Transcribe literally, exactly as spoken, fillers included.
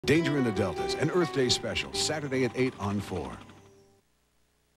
Danger in the Deltas, an Earth Day special, Saturday at eight on four.